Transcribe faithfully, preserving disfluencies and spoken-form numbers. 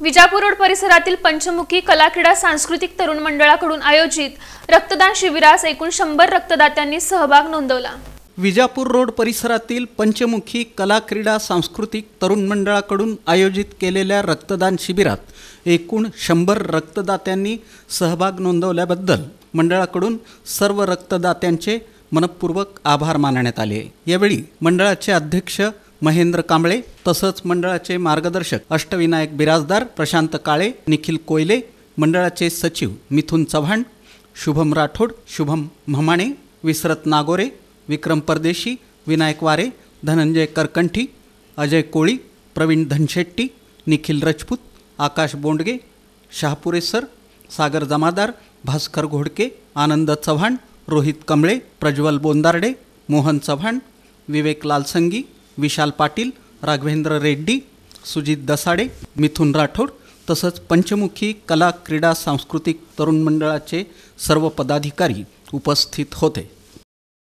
Vijapur road परिसरातील पंचमुखी कला क्रीडा सांस्कृतिक तरुण मंडळाकडून आयोजित रक्तदान शिबिरास एकूण शंभर रक्तदात्यांनी सहभाग नोंदवला। विजापूर रोड परिसरातील पंचमुखी कला क्रीडा सांस्कृतिक तरुण मंडळाकडून आयोजित केलेल्या रक्तदान शिबिरात एकूण शंभर रक्तदात्यांनी सहभाग नोंदवल्याबद्दल मंडळाकडून सर्व रक्तदात्यांचे मनपूर्वक आभार मानण्यात आले। यावेळी मंडळाचे अध्यक्ष महेंद्र कांबळे तसंच मंडळाचे मार्गदर्शक अष्टविनायक बिराजदार प्रशांत काळे, निखिल कोयले, मंडळाचे सचिव मिथुन चव्हाण, शुभम राठोड, शुभम म्हमाणे, विसरत नागोरे, विक्रम परदेशी, विनायक वारे, धनंजय करकंठी, अजय कोळी, प्रवीण धनशेट्टी, निखिल राजपूत, आकाश बोंडगे, शहापुरे सर, सागर जमादार, भास्कर घोडके, आनंद चव्हाण, रोहित कमळे, प्रज्वल बोंदारडे, मोहन चव्हाण, विवेक लालसंगी, विशाल पाटील, राघवेंद्र रेड्डी, सुजित दसाडे, मिथुन राठोड तसंच पंचमुखी कला क्रीडा सांस्कृतिक तरुण मंडळाचे सर्व पदाधिकारी उपस्थित होते।